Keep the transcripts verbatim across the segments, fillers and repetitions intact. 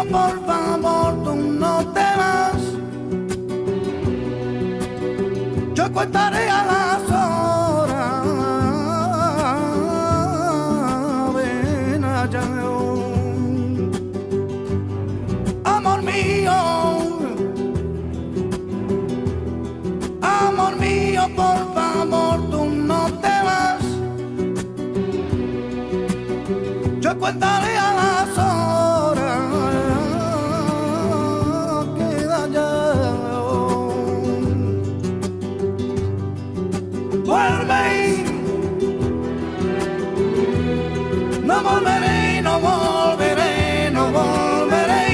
por favor, tú no te vas. Yo contaré a las horas. Ven allá, amor mío, amor mío, por favor, tú no te vas. Yo contaré a las horas. Queda ya. Vuelve, no volveré, no volveré, no volveré.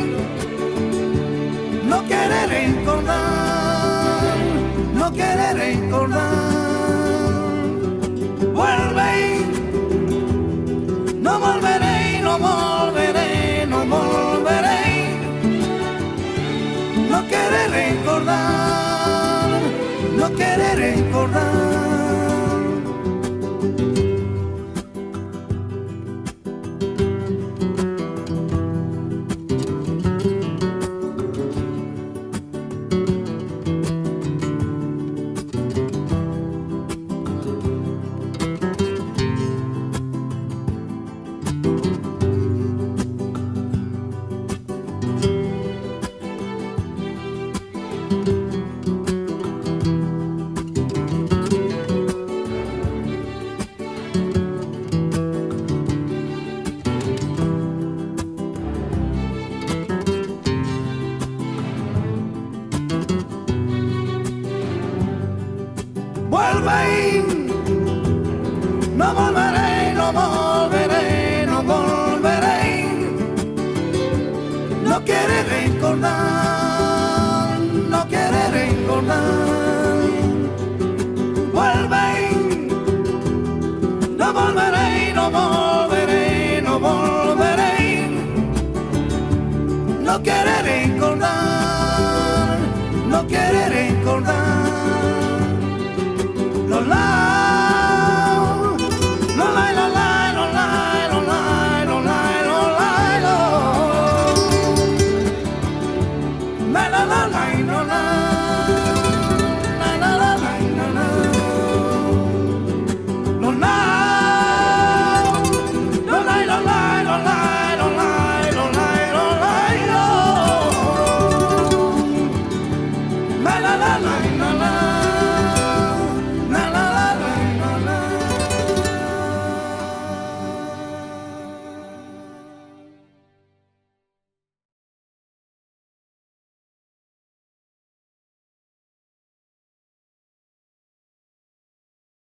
No quiere recordar, no quiere recordar. Vuelve, no volveré, no volveré, no volveré. No quiere recordar, no quiere recordar. Vuelve, no volveré, no volveré, no volveré. No quiere recordar.